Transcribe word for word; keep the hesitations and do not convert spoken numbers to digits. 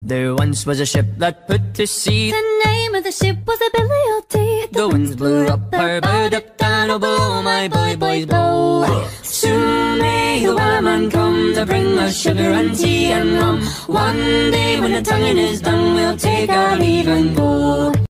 There once was a ship that put to sea. The name of the ship was a Billy O' The winds blew up her bow, up down, oh blow, my boy, boys blow. Soon may the Wellerman come to bring us sugar and tea and rum. One day when the tonguing is done, we'll take our leave and go.